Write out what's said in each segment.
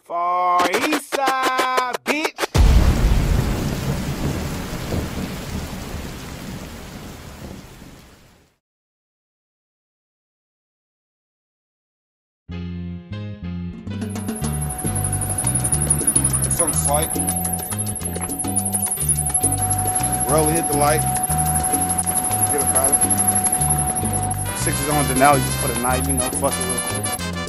Far East Side, bitch. Something slight. Really hit the light. Get a problem. 6 is on Denali just for the night, you know, fuck it real quick.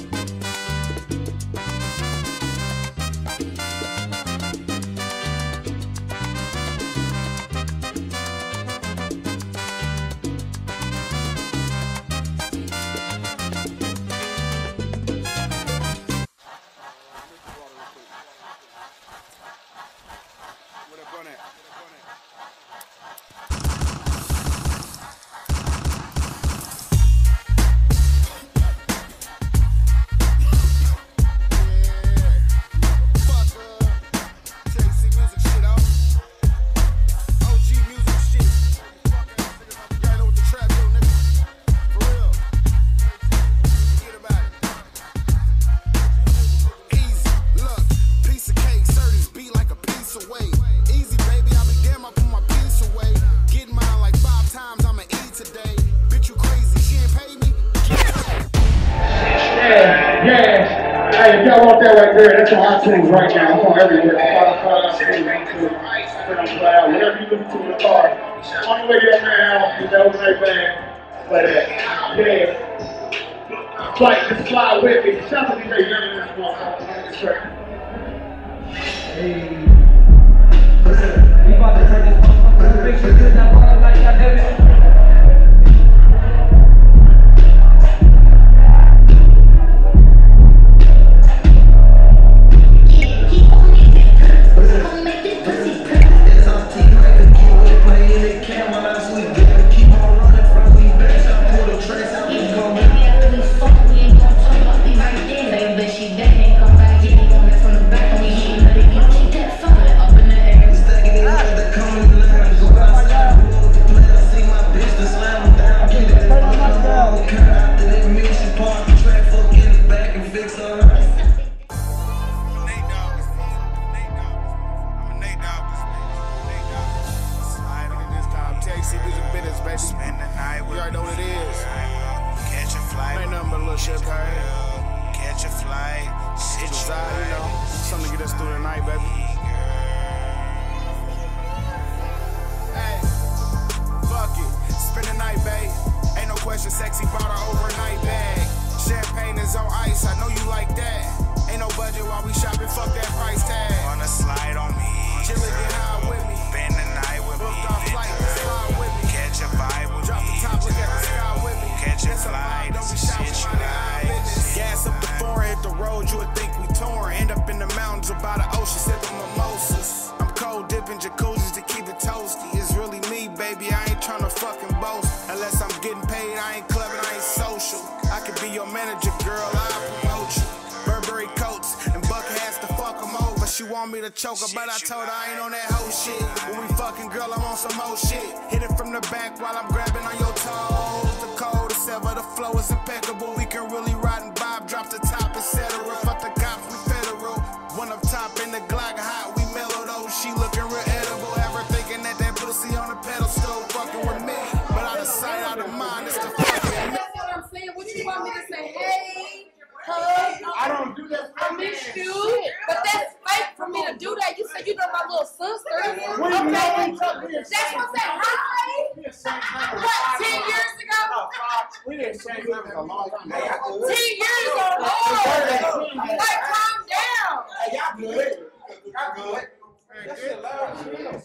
Hey, if y'all want that right there, that's on iTunes right now. It's on everywhere. Spotify, YouTube, SoundCloud, whatever you listen to in the car. On the way up now, you know, night band. But yeah, just fly with me. Shout out to DJ Young in this one. Hey. Listen, we about to turn this motherfucker. Make sure this that part like that, baby. Spend the night with you already know what it is. Catch a flight. Ain't nothing but a little shit, catch a flight. Sit you know. Something to get us through the night, baby. Hey, fuck it. Spend the night, babe. Ain't no question, sexy bought her overnight bag. Champagne is on ice, I know you like that. Ain't no budget while we shopping, fuck that price tag. Wanna slide on me. Chillin', get high with me. Spend the night with me. Booked off flight, slide with me. Catch a vibe with Drop me. the top, look at the sky with me. Catch a flight, don't be shouting shit, about it. Gas up the foreign, hit the road, you would think we torn. End up in the mountains or by the ocean, sipping mimosas. I'm cold dipping jacuzzis to keep it toasty. It's really me, baby, I ain't tryna fucking boast. Unless I'm getting paid, I ain't clever, I ain't social. I could be your manager, girl, I'll promote you. Burberry coats and buck hats to fuck them over. She want me to choke her, but I told her I ain't on that whole shit. When we fucking, girl, I'm on some more shit. Hit it from the back while I'm grabbing on your toes. The code is sever, the flow is impeccable. We can really ride and vibe, drop the top, etc. Fuck the cops, we federal. One up top in the Glock hot, we mellow though. She looking real edible. Have her thinking that pussy on the pedestal, fucking with me. But out of sight, out of mind, it's the fucking. That's what I'm saying. What you want me to say? Hey, hug. I don't do that. I miss you. But that's fake for me to do that. You said you know my little sister. We know each other. That's what I'm saying. Hi. What, 10 years ago? We didn't change that in a long time. 10 years ago. Oh, like, calm down. Hey, y'all good. Y'all good. That shit loud.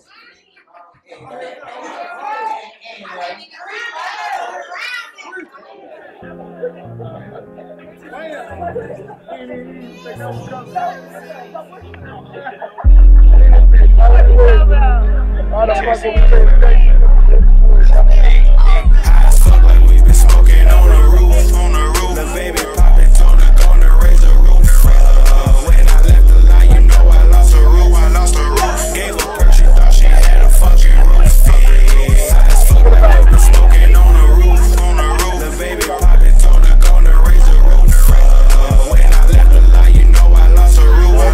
High as fuck like we been smoking on the roof, The baby poppin', told her gonna raise the roof. When I left the line, you know I lost the roof. Gave her purse, she thought she had a fucking roof. High as fuck like we been smoking on the roof, The baby poppin', told her gonna raise the roof. When I left the line, you know I lost the roof.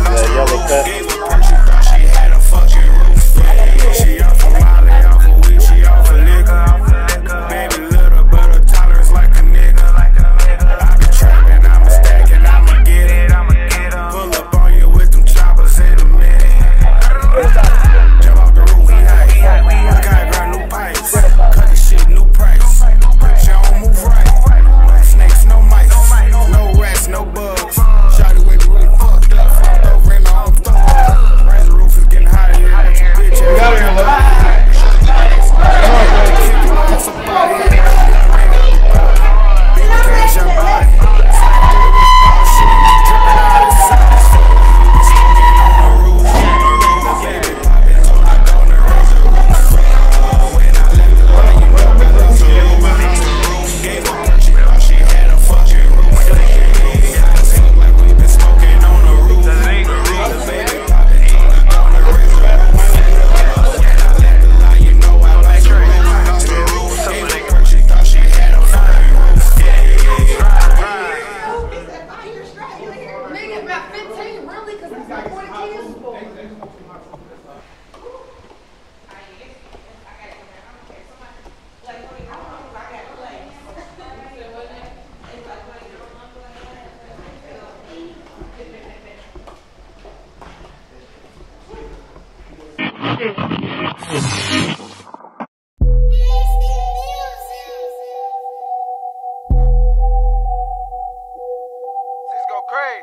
Go crazy.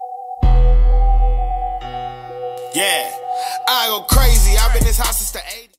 Yeah, I go crazy. I've been in this house since the 80s.